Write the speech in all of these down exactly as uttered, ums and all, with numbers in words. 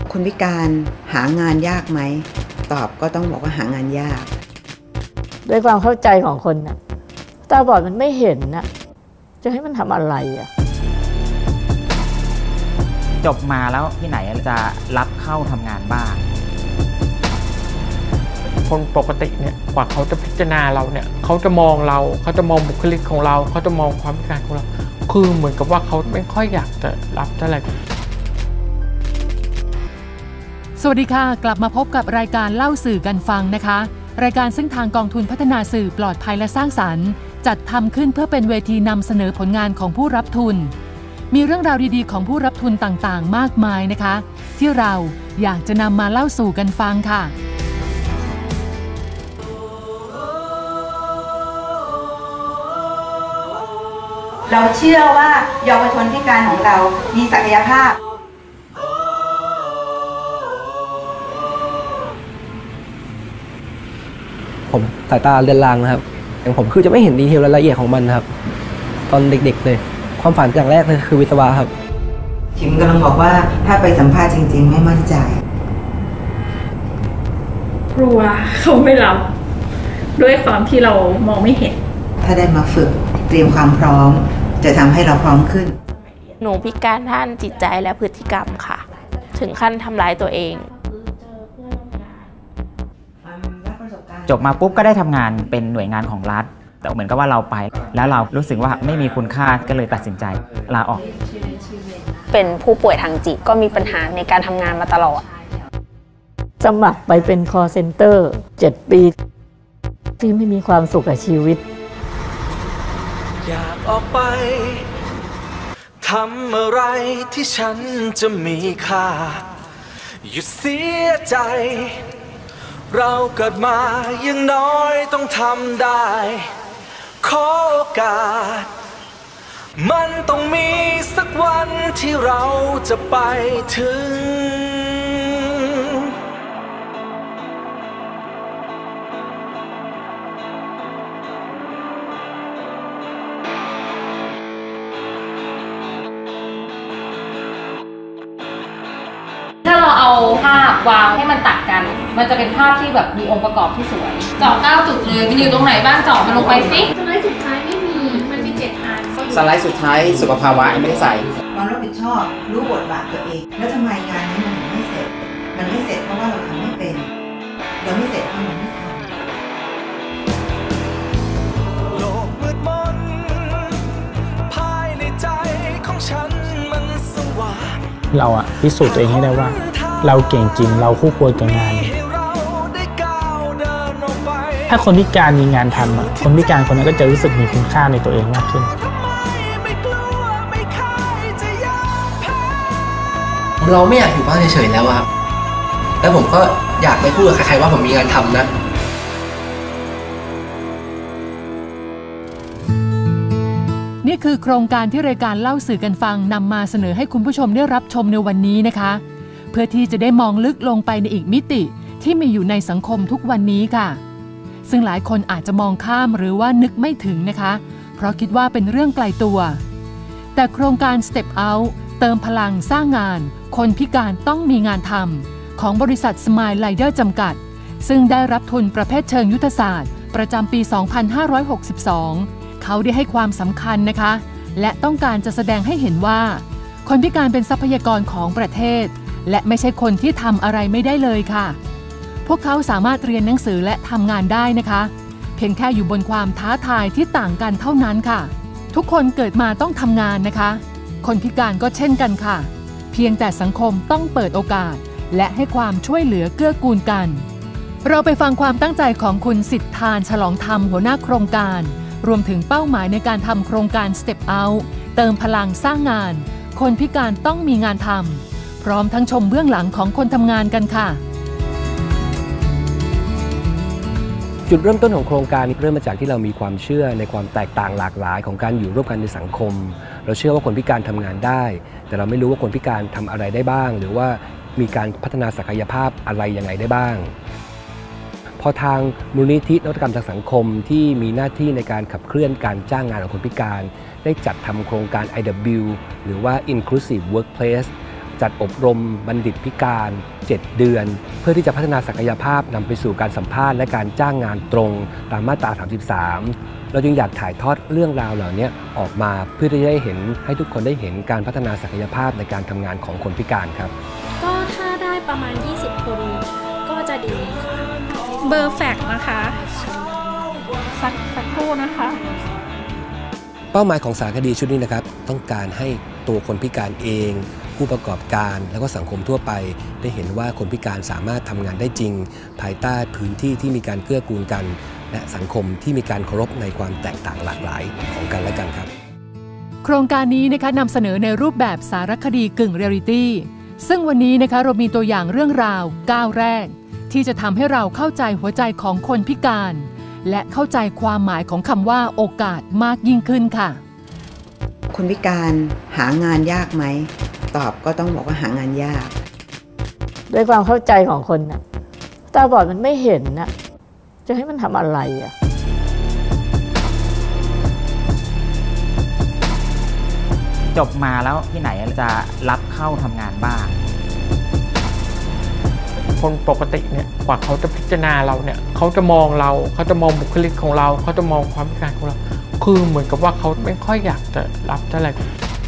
คนพิการหางานยากไหมตอบก็ต้องบอกว่าหางานยากด้วยความเข้าใจของคนน่ะตาบอดมันไม่เห็นน่ะจะให้มันทำอะไรอ่ะจบมาแล้วที่ไหนจะรับเข้าทำงานบ้างคนปกติเนี่ยกว่าเขาจะพิจารณาเราเนี่ยเขาจะมองเราเขาจะมองบุคลิกของเราเขาจะมองความพิการของเราคือเหมือนกับว่าเขาไม่ค่อยอยากจะรับเท่าไหร่สวัสดีค่ะกลับมาพบกับรายการเล่าสื่อกันฟังนะคะรายการซึ่งทางกองทุนพัฒนาสื่อปลอดภัยและสร้างสรรค์จัดทำขึ้นเพื่อเป็นเวทีนำเสนอผลงานของผู้รับทุนมีเรื่องราวดีๆของผู้รับทุนต่างๆมากมายนะคะที่เราอยากจะนำมาเล่าสู่กันฟังค่ะเราเชื่อว่าเยาวชนพิการของเรามีศักยภาพผมสายตาเลือนลางนะครับอย่างผมคือจะไม่เห็นดีเทลรายละเอียดของมันครับตอนเด็กๆเลยความฝันอย่างแรกเลยคือวิศวะครับถิมกำลังบอกว่าถ้าไปสัมภาษณ์จริงๆไม่มั่นใจกลัวเขาไม่รับด้วยความที่เรามองไม่เห็นถ้าได้มาฝึกเตรียมความพร้อมจะทำให้เราพร้อมขึ้นหนูพิการด้านจิตใจและพฤติกรรมค่ะถึงขั้นทำร้ายตัวเองจบมาปุ๊บก็ได้ทำงานเป็นหน่วยงานของรัฐแต่เหมือนกับว่าเราไปแล้วเรารู้สึกว่าไม่มีคุณค่าก็เลยตัดสินใจลาออกเป็นผู้ป่วยทางจิตก็มีปัญหาในการทำงานมาตลอดสมัครไปเป็น call center เจ็ดปีที่ไม่มีความสุขกับชีวิตอยากออกไปทำอะไรที่ฉันจะมีค่าหยุดเสียใจเราเกิดมายังน้อยต้องทำได้ขอโอกาสมันต้องมีสักวันที่เราจะไปถึงถ้าเราเอาภาพวางให้มันตัดกันมันจะเป็นภาพที่แบบมีองค์ประกอบที่สวยเจาะเก้าจุดเลยมันอยู่ตรงไหนบ้างเจาะมันลงไปสิสไลด์สุดท้ายไม่มีมันมีเจ็ดอันสไลด์สุดท้ายสุขภาวะไม่ได้ใส่ความรับผิดชอบรู้บทบาทตัวเองแล้วทำไมงานนี้มันถึงไม่เสร็จมันไม่เสร็จเพราะว่าเราทำไม่เป็นเราไม่เสร็จเพราะเราไม่ทำโลกมืดมนภายในใจของฉันมันสว่างเราอะพิสูจน์ตัวเองให้ได้ว่าเราเก่งจริงเราคู่ควรกับงานถ้าคนพิการมีงานทำอะคนพิการคนนั้นก็จะรู้สึกมีคุณค่าในตัวเองมากขึ้นเราไม่อยากอยู่บ้านเฉยๆแล้วครับแล้วผมก็อยากไปพูดกับใครๆว่าผมมีงานทำนะนี่คือโครงการที่รายการเล่าสื่อกันฟังนำมาเสนอให้คุณผู้ชมได้รับชมในวันนี้นะคะเพื่อที่จะได้มองลึกลงไปในอีกมิติที่มีอยู่ในสังคมทุกวันนี้ค่ะซึ่งหลายคนอาจจะมองข้ามหรือว่านึกไม่ถึงนะคะเพราะคิดว่าเป็นเรื่องไกลตัวแต่โครงการ Step Out เติมพลังสร้างงานคนพิการต้องมีงานทำของบริษัท Smile Rider จำกัดซึ่งได้รับทุนประเภทเชิงยุทธศาสตร์ประจำปี สองพันห้าร้อยหกสิบสอง เขาได้ให้ความสำคัญนะคะและต้องการจะแสดงให้เห็นว่าคนพิการเป็นทรัพยากรของประเทศและไม่ใช่คนที่ทำอะไรไม่ได้เลยค่ะพวกเขาสามารถเรียนหนังสือและทำงานได้นะคะเพียงแค่อยู่บนความท้าทายที่ต่างกันเท่านั้นค่ะทุกคนเกิดมาต้องทำงานนะคะคนพิการก็เช่นกันค่ะเพียงแต่สังคมต้องเปิดโอกาสและให้ความช่วยเหลือเกื้อกูลกันเราไปฟังความตั้งใจของคุณสิทธานฉลองธรรมหัวหน้าโครงการรวมถึงเป้าหมายในการทำโครงการ Step Out เติมพลังสร้างงานคนพิการต้องมีงานทำพร้อมทั้งชมเบื้องหลังของคนทำงานกันค่ะจุดเริ่มต้นของโครงการนี้เริ่มมาจากที่เรามีความเชื่อในความแตกต่างหลากหลายของการอยู่ร่วมกันในสังคมเราเชื่อว่าคนพิการทำงานได้แต่เราไม่รู้ว่าคนพิการทำอะไรได้บ้างหรือว่ามีการพัฒนาศักยภาพอะไรยังไงได้บ้างพอทางมูลนิธินวัตกรรมทางสังคมที่มีหน้าที่ในการขับเคลื่อนการจ้างงานของคนพิการได้จัดทำโครงการ ไอ ดับเบิลยู หรือว่า Inclusive Workplace จัดอบรมบัณฑิตพิการเจ็ดเดือนเพื่อที่จะพัฒนาศักยภาพนำไปสู่การสัมภาษณ์และการจ้างงานตรงตามมาตราสามสิบสามเราจึงอยากถ่ายทอดเรื่องราวเหล่านี้ออกมาเพื่อที่จะได้เห็นให้ทุกคนได้เห็นการพัฒนาศักยภาพในการทำงานของคนพิการครับก็ถ้าได้ประมาณยี่สิบคนก็จะดีค่ะเบอร์แฟกนะคะสักสักครู่นะคะเป้าหมายของสารคดีชุดนี้นะครับต้องการให้ตัวคนพิการเองผู้ประกอบการแล้วก็สังคมทั่วไปได้เห็นว่าคนพิการสามารถทำงานได้จริงภายใต้พื้นที่ที่มีการเกื้อกูลกันและสังคมที่มีการเคารพในความแตกต่างหลากหลายของกันและกันครับโครงการนี้นะคะนำเสนอในรูปแบบสารคดีกึ่งเรียลิตี้ซึ่งวันนี้นะคะเรามีตัวอย่างเรื่องราวก้าวแรกที่จะทำให้เราเข้าใจหัวใจของคนพิการและเข้าใจความหมายของคำว่าโอกาสมากยิ่งขึ้นค่ะคนพิการหางานยากไหมตอบก็ต้องบอกว่าหางานยากด้วยความเข้าใจของคนน่ะตาบอดมันไม่เห็นน่ะจะให้มันทำอะไรอ่ะจบมาแล้วที่ไหนจะรับเข้าทำงานบ้างคนปกติเนี่ยกว่าเขาจะพิจารณาเราเนี่ยเขาจะมองเราเขาจะมองบุคลิกของเราเขาจะมองความพิการของเราคือเหมือนกับว่าเขาไม่ค่อยอยากจะรับเท่าไหร่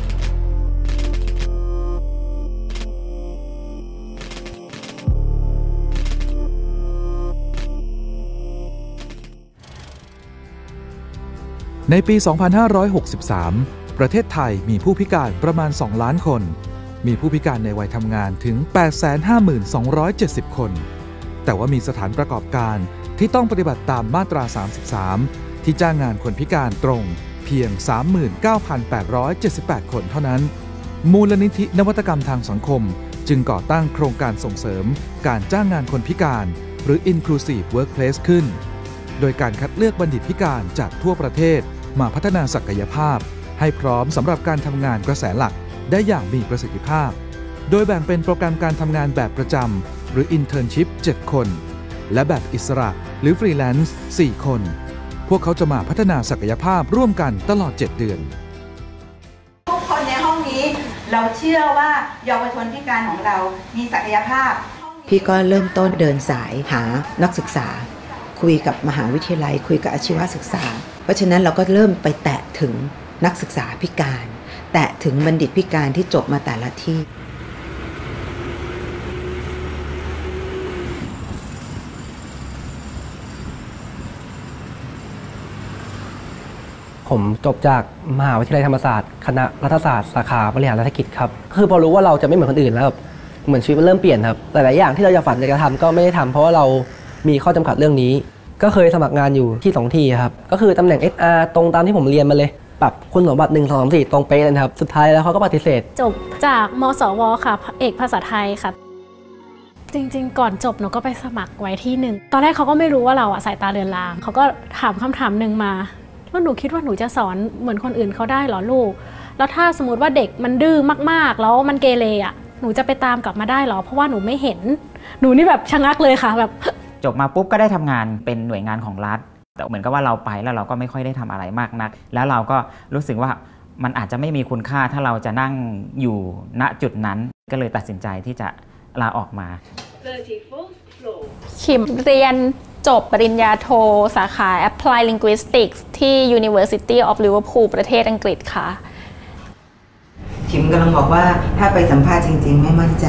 ในปี สองพันห้าร้อยหกสิบสาม ประเทศไทยมีผู้พิการประมาณ สอง ล้านคน มีผู้พิการในวัยทำงานถึง แปดแสนห้าหมื่นสองร้อยเจ็ดสิบ คน แต่ว่ามีสถานประกอบการที่ต้องปฏิบัติตามมาตรา สามสิบสาม ที่จ้างงานคนพิการตรงเพียง สามหมื่นเก้าพันแปดร้อยเจ็ดสิบแปด คนเท่านั้น มูลนิธินวัตกรรมทางสังคมจึงก่อตั้งโครงการส่งเสริมการจ้างงานคนพิการหรือ Inclusive Workplace ขึ้นโดยการคัดเลือกบัณฑิตพิการจากทั่วประเทศมาพัฒนาศักยภาพให้พร้อมสำหรับการทำงานกระแสหลักได้อย่างมีประสิทธิภาพโดยแบ่งเป็นโปรแกรมการทำงานแบบประจำหรือ Internship เจ็ด คนและแบบอิสระหรือ Freelance สี่ คนพวกเขาจะมาพัฒนาศักยภาพร่วมกันตลอดเจ็ดเดือนทุกคนในห้องนี้เราเชื่อว่าเยาวชนพิการของเรามีศักยภาพพี่ก็เริ่มต้นเดินสายหานักศึกษาคุยกับมหาวิทยาลัยคุยกับอาชีวศึกษาเพราะฉะนั้นเราก็เริ่มไปแตะถึงนักศึกษาพิการแตะถึงบัณฑิตพิการที่จบมาแต่ละที่ผมจบจากมหาวิทยาลัยธรรมศาสตร์คณะรัฐศาสตร์สาขาบริหารรัฐกิจครับคือพอรู้ว่าเราจะไม่เหมือนคนอื่นแล้วแบบเหมือนชีวิตมันเริ่มเปลี่ยนครับหลายๆอย่างที่เราจะฝันอยากจะทำก็ไม่ได้ทำเพราะว่าเรามีข้อจำกัดเรื่องนี้ก็เคยสมัครงานอยู่ที่สองที่ครับก็คือตำแหน่ง เอช อาร์ ตรงตามที่ผมเรียนมาเลยปรับคุณสมบัติหนึ่ง สอง สาม สี่ตรงเป๊ะเลยครับสุดท้ายแล้วเขาก็ปฏิเสธจบจากมสวค่ะเอกภาษาไทยค่ะจริงๆก่อนจบหนูก็ไปสมัครไว้ที่หนึ่งตอนแรกเขาก็ไม่รู้ว่าเราอะสายตาเรือนรางเขาก็ถามคำถามหนึ่งมาว่าหนูคิดว่าหนูจะสอนเหมือนคนอื่นเขาได้หรอลูกแล้วถ้าสมมติว่าเด็กมันดื้อมากๆแล้วมันเกเรอ่ะหนูจะไปตามกลับมาได้หรอเพราะว่าหนูไม่เห็นหนูนี่แบบชะงักเลยค่ะแบบจบมาปุ๊บก็ได้ทำงานเป็นหน่วยงานของรัฐแต่เหมือนกับว่าเราไปแล้วเราก็ไม่ค่อยได้ทำอะไรมากนักแล้วเราก็รู้สึกว่ามันอาจจะไม่มีคุณค่าถ้าเราจะนั่งอยู่ณจุดนั้นก็เลยตัดสินใจที่จะลาออกมาขิมเรียนจบปริญญาโทสาขา Applied Linguistics ที่ University of Liverpool ประเทศอังกฤษค่ะขิมกำลังบอกว่าถ้าไปสัมภาษณ์จริงๆไม่มั่นใจ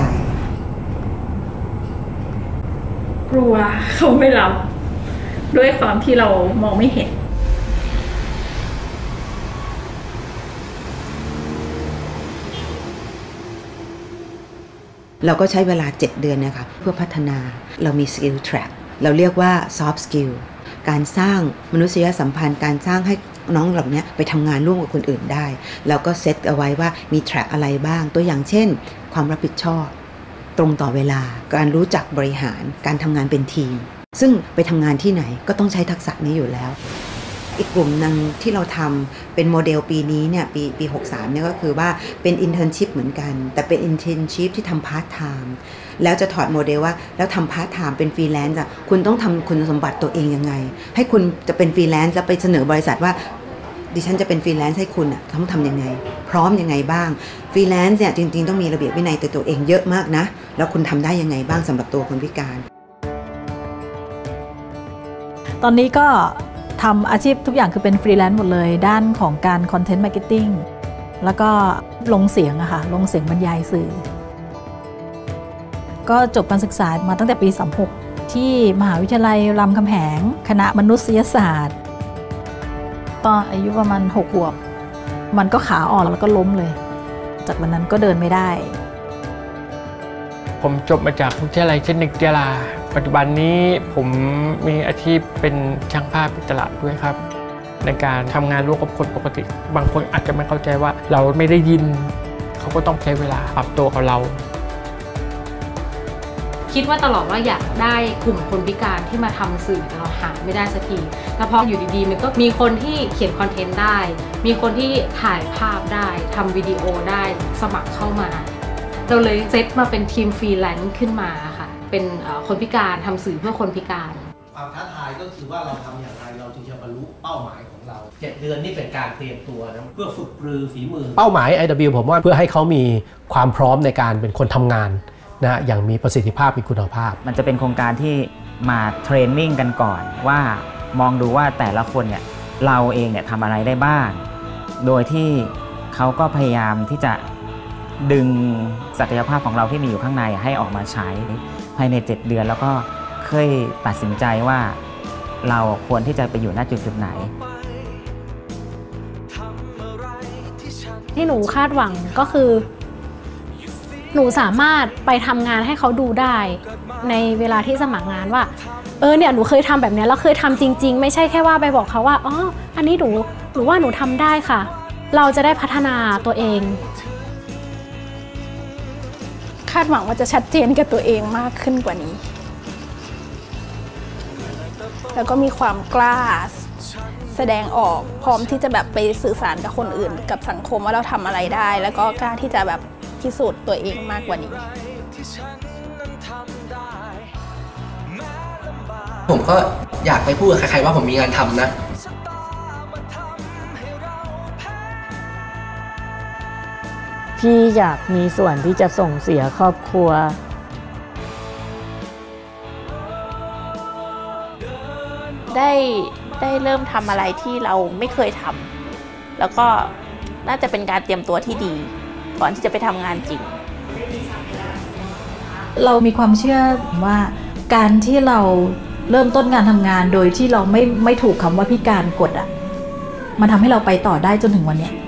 กลัวเขาไม่รับด้วยความที่เรามองไม่เห็นเราก็ใช้เวลาเจ็ดเดือนนะคะเพื่อพัฒนาเรามี skill track เราเรียกว่า soft skill การสร้างมนุษยสัมพันธ์การสร้างให้น้องเหล่านี้ไปทำงานร่วมกับคนอื่นได้เราก็เซตเอาไว้ว่ามี track อะไรบ้างตัวอย่างเช่นความรับผิดชอบตรงต่อเวลาการรู้จักบริหารการทำงานเป็นทีมซึ่งไปทำงานที่ไหนก็ต้องใช้ทักษะนี้อยู่แล้วอีกกลุ่มนึงที่เราทำเป็นโมเดลปีนี้เนี่ยปีปีหกสามเนี่ยก็คือว่าเป็น internship เหมือนกันแต่เป็น internship ที่ทำพาร์ทไทม์แล้วจะถอดโมเดลว่าแล้วทำพาร์ทไทม์เป็นฟรีแลนซ์อ่ะคุณต้องทำคุณสมบัติตัวเองยังไงให้คุณจะเป็นฟรีแลนซ์แล้วไปเสนอบริษัทว่าดิฉันจะเป็นฟรีแลนซ์ให้คุณอ่ะต้องทำยังไงพร้อมยังไงบ้างฟรีแลนซ์เนี่ยจริงๆต้องมีระเบียบวินัยตัวตัวเองเยอะมากนะแล้วคุณทำได้ยังไงบ้างสำหรับตัวคนพิการตอนนี้ก็ทำอาชีพทุกอย่างคือเป็นฟรีแลนซ์หมดเลยด้านของการคอนเทนต์มาร์เก็ตติ้งแล้วก็ลงเสียงอะค่ะลงเสียงบรรยายสื่อก็จบการศึกษามาตั้งแต่ปีสามหกที่มหาวิทยาลัยรามคำแหงคณะมนุษยศาสตร์ตอนอายุประมาณหกขวบมันก็ขาอ่อนแล้วก็ล้มเลยจากวันนั้นก็เดินไม่ได้ผมจบมาจากวิทยาลัยเทคนิคยะลาปัจจุบันนี้ผมมีอาชีพเป็นช่างภาพอิสระด้วยครับในการทำงานร่วมกับคนปกติบางคนอาจจะไม่เข้าใจว่าเราไม่ได้ยินเขาก็ต้องใช้เวลาปรับตัวกับเราคิดว่าตลอดว่าอยากได้กลุ่มคนพิการที่มาทำสื่อแต่เราหาไม่ได้สักทีแต่พออยู่ดีๆมันก็มีคนที่เขียนคอนเทนต์ได้มีคนที่ถ่ายภาพได้ทำวิดีโอได้สมัครเข้ามาเราเลยเซตมาเป็นทีมฟรีแลนซ์ขึ้นมาค่ะเป็นคนพิการทำสื่อเพื่อคนพิการความท้าทายก็คือว่าเราทำอย่างไรเราจึงจะบรรลุเป้าหมายของเราเจ็ดเดือนนี่เป็นการเตรียมตัวนะเพื่อฝึกปรือฝีมือเป้าหมาย ไอ ดับเบิลยู ผมว่าเพื่อให้เขามีความพร้อมในการเป็นคนทำงานนะอย่างมีประสิทธิภาพมีคุณภาพมันจะเป็นโครงการที่มาเทรนนิ่งกันก่อนว่ามองดูว่าแต่ละคนเนี่ยเราเองเนี่ยทำอะไรได้บ้างโดยที่เขาก็พยายามที่จะดึงศักยภาพของเราที่มีอยู่ข้างในให้ออกมาใช้ภายในเจ็ดเดือนแล้วก็เคยตัดสินใจว่าเราควรที่จะไปอยู่ณจุดจุดไหนที่หนูคาดหวังก็คือหนูสามารถไปทำงานให้เขาดูได้ในเวลาที่สมัครงานว่าเออเนี่ยหนูเคยทำแบบนี้แล้วเคยทำจริงๆไม่ใช่แค่ว่าไปบอกเขาว่าอ๋ออันนี้หนูหนูว่าหนูทำได้ค่ะเราจะได้พัฒนาตัวเองคาดหวังว่าจะชัดเจนกับตัวเองมากขึ้นกว่านี้แล้วก็มีความกล้าแสดงออกพร้อมที่จะแบบไปสื่อสารกับคนอื่นกับสังคมว่าเราทำอะไรได้แล้วก็กล้าที่จะแบบพิสูจน์ตัวเองมากกว่านี้ผมก็อยากไปพูดกับใครๆว่าผมมีงานทำนะพี่อยากมีส่วนที่จะส่งเสียครอบครัวได้ได้เริ่มทำอะไรที่เราไม่เคยทำแล้วก็น่าจะเป็นการเตรียมตัวที่ดีก่อนที่จะไปทำงานจริงเรามีความเชื่อว่าการที่เราเริ่มต้นงานทำงานโดยที่เราไม่ไม่ถูกคำว่าพิการกดอ่ะมันทำให้เราไปต่อได้จนถึงวันนี้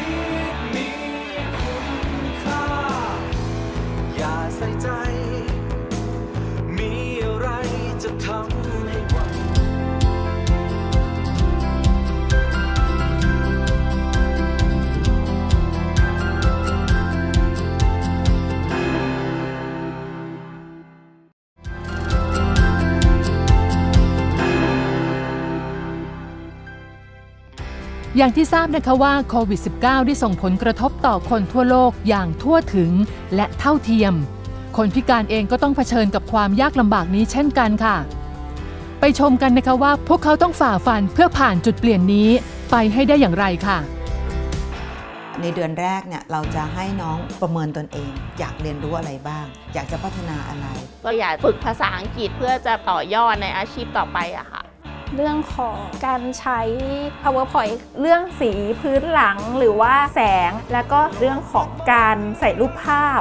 อย่างที่ทราบนะคะว่าโควิด สิบเก้า ได้ส่งผลกระทบต่อคนทั่วโลกอย่างทั่วถึงและเท่าเทียมคนพิการเองก็ต้องเผชิญกับความยากลำบากนี้เช่นกันค่ะไปชมกันนะคะว่าพวกเขาต้องฝ่าฟันเพื่อผ่านจุดเปลี่ยนนี้ไปให้ได้อย่างไรค่ะในเดือนแรกเนี่ยเราจะให้น้องประเมินตนเองอยากเรียนรู้อะไรบ้างอยากจะพัฒนาอะไรก็อยากฝึกภาษาอังกฤษเพื่อจะต่อยอดในอาชีพต่อไปอะค่ะเรื่องของการใช้ PowerPoint เรื่องสีพื้นหลังหรือว่าแสงแล้วก็เรื่องของการใส่รูปภาพ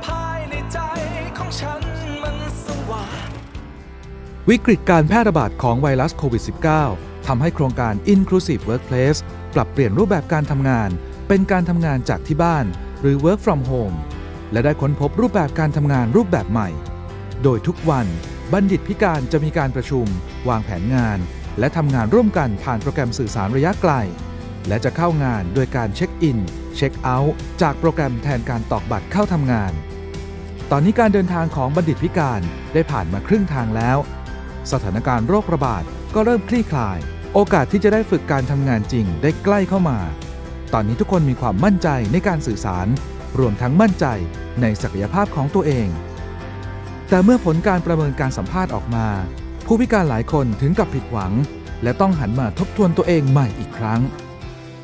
วิกฤตการแพร่ระบาดของไวรัสโควิด สิบเก้า ทำให้โครงการ Inclusive Workplace ปรับเปลี่ยนรูปแบบการทำงานเป็นการทำงานจากที่บ้านหรือ Work from Home และได้ค้นพบรูปแบบการทำงานรูปแบบใหม่โดยทุกวันบัณฑิตพิการจะมีการประชุมวางแผนงานและทำงานร่วมกันผ่านโปรแกรมสื่อสารระยะไกลและจะเข้างานโดยการเช็คอินเช็คเอาท์จากโปรแกรมแทนการตอกบัตรเข้าทำงานตอนนี้การเดินทางของบัณฑิตพิการได้ผ่านมาครึ่งทางแล้วสถานการณ์โรคระบาดก็เริ่มคลี่คลายโอกาสที่จะได้ฝึกการทำงานจริงได้ใกล้เข้ามาตอนนี้ทุกคนมีความมั่นใจในการสื่อสารรวมทั้งมั่นใจในศักยภาพของตัวเองแต่เมื่อผลการประเมินการสัมภาษณ์ออกมาผู้พิการหลายคนถึงกับผิดหวังและต้องหันมาทบทวนตัวเองใหม่อีกครั้ง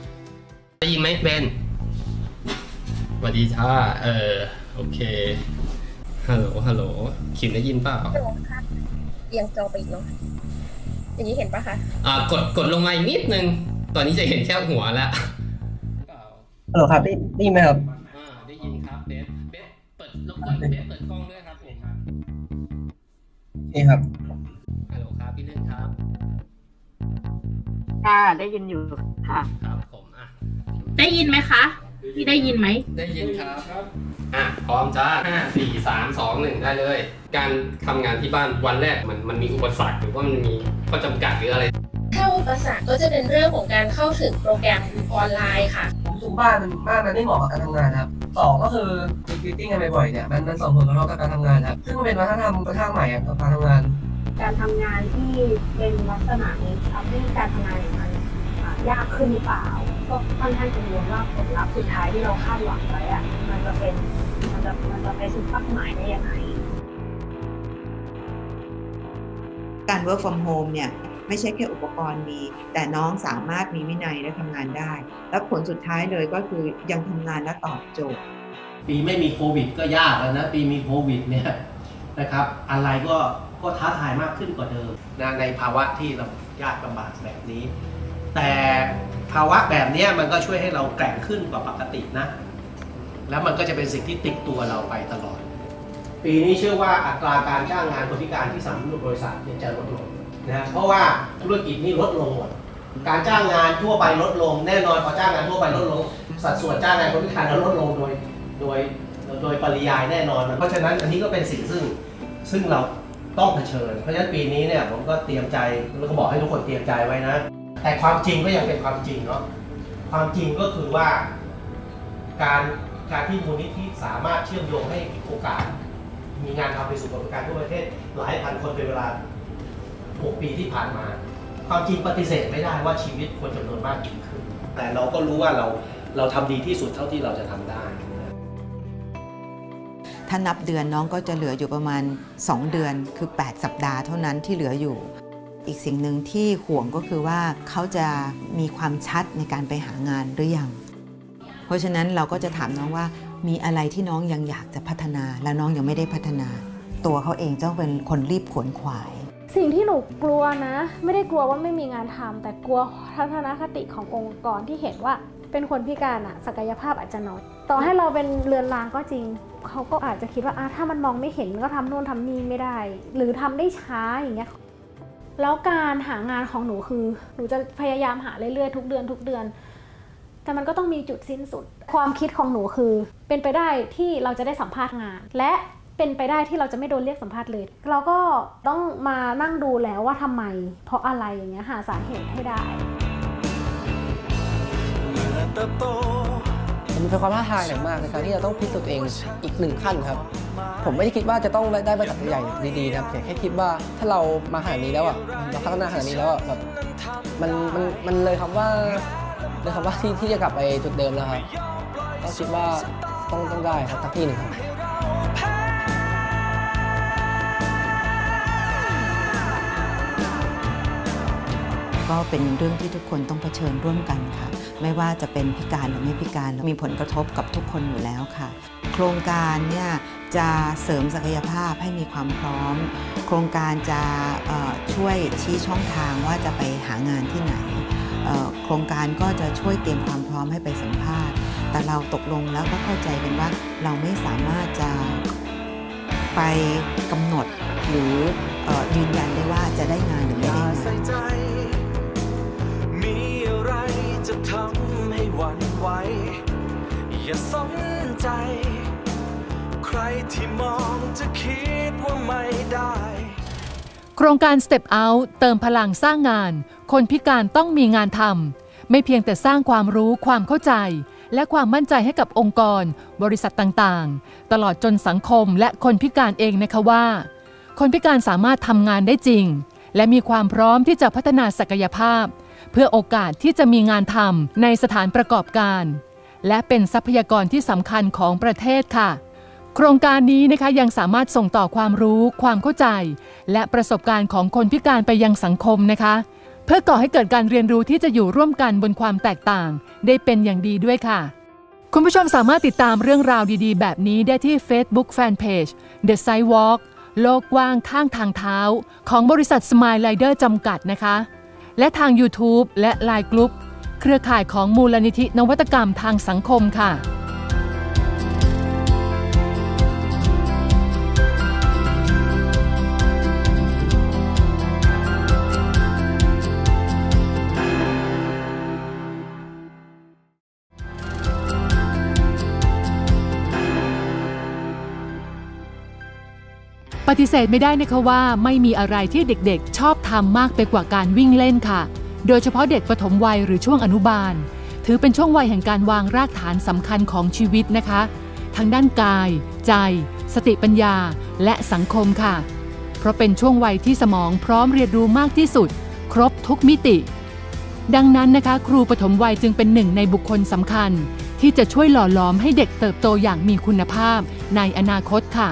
ได้ยินไหมเบนสวัสดีจ้าเออโอเคฮัลโหลฮัลโหลคิมได้ยินเปล่าเอียงจอไปอีกเนาะอย่างนี้เห็นปะคะอ่ากดกดลงมาอีกนิดนึงตอนนี้จะเห็นแค่หัวแล้วฮัลโหลครับได้ได้ยินไหมครับอ่าได้ยินครับเบสเบสเปิดรบกวนเบสเปิดกล้องด้วยครับผมนี่ครับฮัลโหลครับพี่เล่นครับค่ะได้ยินอยู่ค่ะครับผมอ่ะได้ยินไหมคะพี่ได้ยินไหมได้ยินครับอ่ะพร้อมจ้าห้าสี่สามสองหนึ่งได้เลยการทำงานที่บ้านวันแรกมันมันมีอุปสรรคหรือว่ามันมีข้อจำกัดหรืออะไรถ้าอุปสรรคก็จะเป็นเรื่องของการเข้าถึงโปรแกรมออนไลน์ค่ะผมสูงบ้านมันบ้านมันไม่เหมาะกับการทำงานครับสองก็คือมีติ้งกันบ่อยๆเนี่ยมันมันส่งผลกระทบกับการทำงานครับซึ่งมันเป็นวัฒนธรรมค่อนข้างใหม่กับการทำงานการทำงานที่เป็นลักษณะนี้ทำให้การทำงานมันยากขึ้นหรือเปล่าก็ค่อนข้างกังวลว่าผลลัพธ์สุดท้ายที่เราคาดหวังไว้อะมันจะเป็นมันจะมันจะไปสู่เป้าหมายได้ยังไงการ work from home เนี่ยไม่ใช่แค่อุปกรณ์มีแต่น้องสามารถมีวินัยและทำงานได้แล้วผลสุดท้ายเลยก็คือยังทำงานและตอบโจทย์ปีไม่มีโควิดก็ยากแล้วนะปีมีโควิดเนี่ยนะครับอะไรก็ก็ท้าทายมากขึ้นกว่าเดิมนะในภาวะที่เรายากลำบากแบบนี้แต่ภาวะแบบนี้มันก็ช่วยให้เราแกร่งขึ้นกว่าปกตินะแล้วมันก็จะเป็นสิ่งที่ติดตัวเราไปตลอดปีนี้เชื่อว่าอัตราการจ้างงานคนพิการที่สำหรับบริษัทจะลดลงนะเพราะว่าธุรกิจนี่ลดลงหมดการจ้างงานทั่วไปลดลงแน่นอนพอจ้างงานทั่วไปลดลงสัดส่วนจ้างงานคนพิการลดลงโดยโดยโดยปริยายแน่นอนเพราะฉะนั้นอันนี้ก็เป็นสิ่งซึ่งซึ่งเราต้องเผชิญเพราะฉะนั้นปีนี้เนี่ยผมก็เตรียมใจแล้วก็บอกให้ทุกคนเตรียมใจไว้นะแต่ความจริงก็ยังเป็นความจริงเนาะความจริงก็คือว่าการการที่มูลนิธิสามารถเชื่อมโยงให้โอกาสมีงานทำไปสู่คนพิการทั่วประเทศหลายพันคนเป็นเวลาหกปีที่ผ่านมาความจริงปฏิเสธไม่ได้ว่าชีวิตคนจำนวนมากยิ่งขึ้นแต่เราก็รู้ว่าเราเราทำดีที่สุดเท่าที่เราจะทำได้ถ้านับเดือนน้องก็จะเหลืออยู่ประมาณสองเดือนคือแปดสัปดาห์เท่านั้นที่เหลืออยู่อีกสิ่งหนึ่งที่ห่วงก็คือว่าเขาจะมีความชัดในการไปหางานหรือยังเพราะฉะนั้นเราก็จะถามน้องว่ามีอะไรที่น้องยังอยากจะพัฒนาและน้องยังไม่ได้พัฒนาตัวเขาเองต้องเป็นคนรีบขวนขวายสิ่งที่หนูกลัวนะไม่ได้กลัวว่าไม่มีงานทำแต่กลัวทัศนคติขององค์กรที่เห็นว่าเป็นคนพิการอะศักยภาพอาจจะน้อยต่อให้เราเป็นเรือนรางก็จริงเขาก็อาจจะคิดว่าถ้ามันมองไม่เห็นก็ทำโน่นทำนี่ไม่ได้หรือทำได้ช้าอย่างเงี้ยแล้วการหางานของหนูคือหนูจะพยายามหาเรื่อยๆทุกเดือนทุกเดือนแต่มันก็ต้องมีจุดสิ้นสุดความคิดของหนูคือเป็นไปได้ที่เราจะได้สัมภาษณ์งานและเป็นไปได้ที่เราจะไม่โดนเรียกสัมภาษณ์เลยเราก็ต้องมานั่งดูแล้วว่าทำไมเพราะอะไรอย่างเงี้ยหาสาเหตุให้ได้มันเป็นความท้าทายอย่างมากในการที่จะต้องพิสูจน์ตัวเองอีกหนึ่งขั้นครับผมไม่ได้คิดว่าจะต้องได้บริษัทใหญ่ดีๆนะครับแต่แค่คิดว่าถ้าเรามาขนาดนี้แล้วอ่ะเราพัฒนาขนาดนี้แล้วอ่ะแบบมันมันมันเลยคำว่าเลยคำว่าที่ที่จะกลับไปจุดเดิมแล้วครับก็คิดว่าต้องต้องได้ครับสักที่หนึ่งครับก็เป็นเรื่องที่ทุกคนต้องเผชิญร่วมกันค่ะไม่ว่าจะเป็นพิการหรือไม่พิการมีผลกระทบกับทุกคนอยู่แล้วค่ะโครงการเนี่ยจะเสริมศักยภาพให้มีความพร้อมโครงการจะช่วยชี้ช่องทางว่าจะไปหางานที่ไหนโครงการก็จะช่วยเตรียมความพร้อมให้ไปสัมภาษณ์แต่เราตกลงแล้วก็เข้าใจกันว่าเราไม่สามารถจะไปกำหนดหรือยืนยันได้ว่าจะได้งานหรือไม่ได้งานมีอะไรจะทำให้หวั่นไหวอย่าสนใจใครที่มองจะคิดว่าไม่ได้โครงการ Step Out เติมพลังสร้างงานคนพิการต้องมีงานทำไม่เพียงแต่สร้างความรู้ความเข้าใจและความมั่นใจให้กับองค์กรบริษัทต่างๆตลอดจนสังคมและคนพิการเองนะคะว่าคนพิการสามารถทำงานได้จริงและมีความพร้อมที่จะพัฒนาศักยภาพเพื่อโอกาสที่จะมีงานทำในสถานประกอบการและเป็นทรัพยากรที่สำคัญของประเทศค่ะโครงการนี้นะคะยังสามารถส่งต่อความรู้ความเข้าใจและประสบการณ์ของคนพิการไปยังสังคมนะคะเพื่อก่อให้เกิดการเรียนรู้ที่จะอยู่ร่วมกันบนความแตกต่างได้เป็นอย่างดีด้วยค่ะคุณผู้ชมสามารถติดตามเรื่องราวดีๆแบบนี้ได้ที่ Facebook Fanpage The Sidewalk โลกกว้างข้างทางเท้าของบริษัท Smile Rider จำกัดนะคะและทาง YouTube และ ไลน์ Group เครือข่ายของมูลนิธินวัตกรรมทางสังคมค่ะปฏิเสธไม่ได้นะคะว่าไม่มีอะไรที่เด็กๆชอบทำมากไปกว่าการวิ่งเล่นค่ะโดยเฉพาะเด็กปฐมวัยหรือช่วงอนุบาลถือเป็นช่วงวัยแห่งการวางรากฐานสำคัญของชีวิตนะคะทั้งด้านกายใจสติปัญญาและสังคมค่ะเพราะเป็นช่วงวัยที่สมองพร้อมเรียนรู้มากที่สุดครบทุกมิติดังนั้นนะคะครูปฐมวัยจึงเป็นหนึ่งในบุคคลสำคัญที่จะช่วยหล่อหลอมให้เด็กเติบโตอย่างมีคุณภาพในอนาคตค่ะ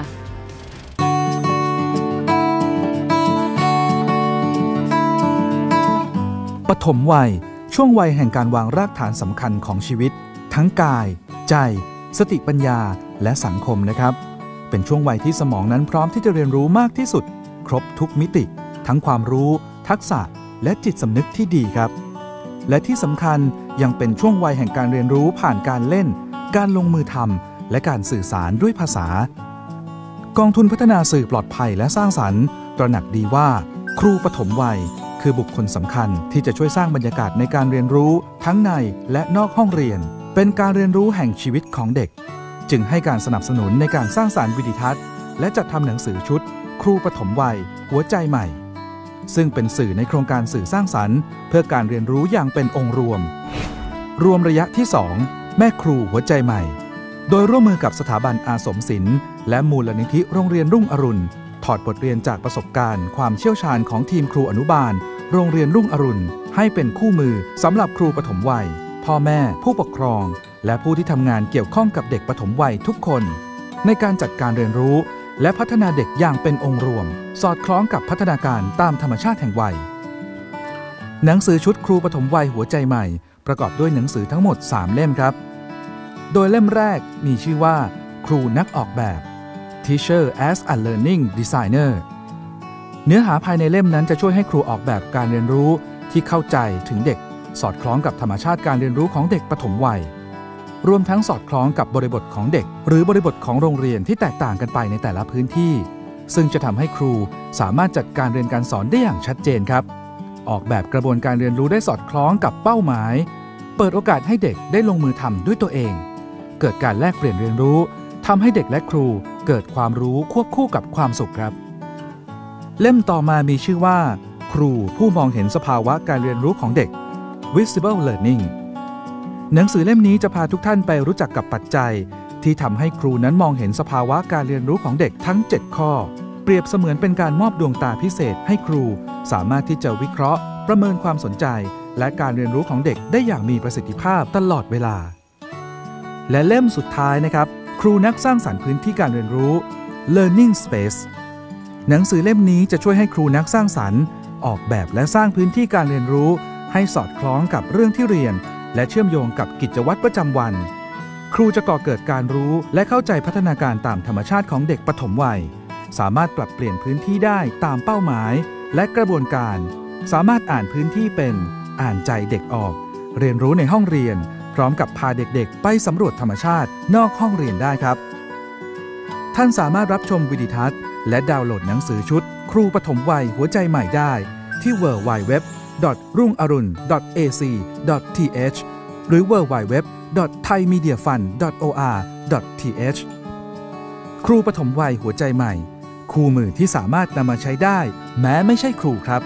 ปฐมวัยช่วงวัยแห่งการวางรากฐานสำคัญของชีวิตทั้งกายใจสติปัญญาและสังคมนะครับเป็นช่วงวัยที่สมองนั้นพร้อมที่จะเรียนรู้มากที่สุดครบทุกมิติทั้งความรู้ทักษะและจิตสำนึกที่ดีครับและที่สำคัญยังเป็นช่วงวัยแห่งการเรียนรู้ผ่านการเล่นการลงมือทำและการสื่อสารด้วยภาษากองทุนพัฒนาสื่อปลอดภัยและสร้างสรรค์ตระหนักดีว่าครูปฐมวัยคือบุคคลสำคัญที่จะช่วยสร้างบรรยากาศในการเรียนรู้ทั้งในและนอกห้องเรียนเป็นการเรียนรู้แห่งชีวิตของเด็กจึงให้การสนับสนุนในการสร้างสรรค์วิดีทัศน์และจัดทำหนังสือชุดครูปฐมวัยหัวใจใหม่ซึ่งเป็นสื่อในโครงการสื่อสร้างสรรค์เพื่อการเรียนรู้อย่างเป็นองค์รวมรวมระยะที่สองแม่ครูหัวใจใหม่โดยร่วมมือกับสถาบันอาสมศิลป์และมูลนิธิโรงเรียนรุ่งอรุณถอดบทเรียนจากประสบการณ์ความเชี่ยวชาญของทีมครูอนุบาลโรงเรียนรุ่งอรุณให้เป็นคู่มือสำหรับครูปฐมวัยพ่อแม่ผู้ปกครองและผู้ที่ทำงานเกี่ยวข้องกับเด็กปฐมวัยทุกคนในการจัดการเรียนรู้และพัฒนาเด็กอย่างเป็นองค์รวมสอดคล้องกับพัฒนาการตามธรรมชาติแห่งวัยหนังสือชุดครูปฐมวัยหัวใจใหม่ประกอบด้วยหนังสือทั้งหมดสามเล่มครับโดยเล่มแรกมีชื่อว่าครูนักออกแบบ Teacher as a Learning Designer เนื้อหาภายในเล่มนั้นจะช่วยให้ครูออกแบบการเรียนรู้ที่เข้าใจถึงเด็กสอดคล้องกับธรรมชาติการเรียนรู้ของเด็กปฐมวัยรวมทั้งสอดคล้องกับบริบทของเด็กหรือบริบทของโรงเรียนที่แตกต่างกันไปในแต่ละพื้นที่ซึ่งจะทำให้ครูสามารถจัดการเรียนการสอนได้อย่างชัดเจนครับออกแบบกระบวนการเรียนรู้ได้สอดคล้องกับเป้าหมายเปิดโอกาสให้เด็กได้ลงมือทำด้วยตัวเองเกิดการแลกเปลี่ยนเรียนรู้ทำให้เด็กและครูเกิดความรู้ควบคู่กับความสุขครับเล่มต่อมามีชื่อว่าครูผู้มองเห็นสภาวะการเรียนรู้ของเด็ก Visible Learning หนังสือเล่มนี้จะพาทุกท่านไปรู้จักกับปัจจัยที่ทำให้ครูนั้นมองเห็นสภาวะการเรียนรู้ของเด็กทั้งเจ็ดข้อเปรียบเสมือนเป็นการมอบดวงตาพิเศษให้ครูสามารถที่จะวิเคราะห์ประเมินความสนใจและการเรียนรู้ของเด็กได้อย่างมีประสิทธิภาพตลอดเวลาและเล่มสุดท้ายนะครับครูนักสร้างสรรค์พื้นที่การเรียนรู้ Learning Space หนังสือเล่มนี้จะช่วยให้ครูนักสร้างสรรค์ออกแบบและสร้างพื้นที่การเรียนรู้ให้สอดคล้องกับเรื่องที่เรียนและเชื่อมโยงกับกิจวัตรประจำวันครูจะก่อเกิดการรู้และเข้าใจพัฒนาการตามธรรมชาติของเด็กปฐมวัยสามารถปรับเปลี่ยนพื้นที่ได้ตามเป้าหมายและกระบวนการสามารถอ่านพื้นที่เป็นอ่านใจเด็กออกเรียนรู้ในห้องเรียนพร้อมกับพาเด็กๆไปสำรวจธรรมชาตินอกห้องเรียนได้ครับท่านสามารถรับชมวิดีทัศน์และดาวน์โหลดหนังสือชุดครูปฐมวัยหัวใจใหม่ได้ที่ ดับเบิลยู ดับเบิลยู ดับเบิลยู ดอท รุ่งอรุณ ดอท เอ ซี ดอท ที เอช หรือ ดับเบิลยู ดับเบิลยู ดับเบิลยู ดอท ไทยมีเดียฟัน ดอท โอ อาร์ ดอท ที เอช ครูปฐมวัยหัวใจใหม่คู่มือที่สามารถนำมาใช้ได้แม้ไม่ใช่ครูครับ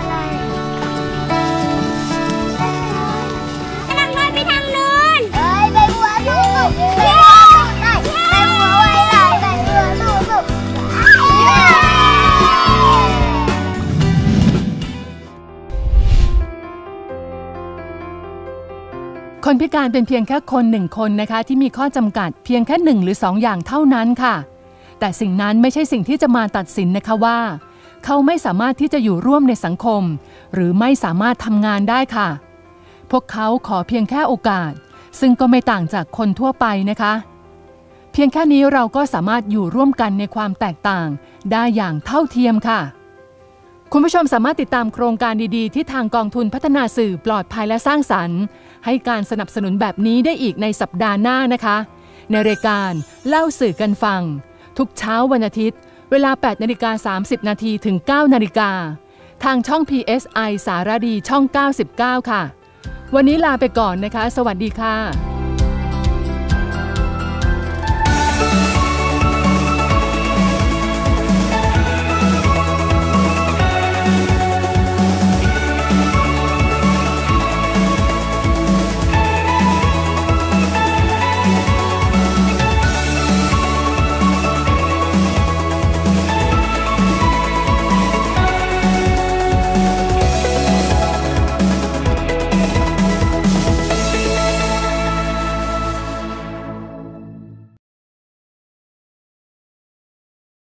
คนพิการเป็นเพียงแค่คนหนึ่งคนนะคะที่มีข้อจำกัดเพียงแค่หนึ่งหรือสองอย่างเท่านั้นค่ะแต่สิ่งนั้นไม่ใช่สิ่งที่จะมาตัดสินนะคะว่าเขาไม่สามารถที่จะอยู่ร่วมในสังคมหรือไม่สามารถทำงานได้ค่ะพวกเขาขอเพียงแค่โอกาสซึ่งก็ไม่ต่างจากคนทั่วไปนะคะเพียงแค่นี้เราก็สามารถอยู่ร่วมกันในความแตกต่างได้อย่างเท่าเทียมค่ะคุณผู้ชมสามารถติดตามโครงการดีๆที่ทางกองทุนพัฒนาสื่อปลอดภัยและสร้างสรรค์ให้การสนับสนุนแบบนี้ได้อีกในสัปดาห์หน้านะคะในรายการเล่าสื่อกันฟังทุกเช้าวันอาทิตย์เวลา แปดนาฬิกาสามสิบนาที ถึง เก้านาฬิกาทางช่อง พี เอส ไอ สารดีช่อง เก้าสิบเก้า ค่ะวันนี้ลาไปก่อนนะคะสวัสดีค่ะ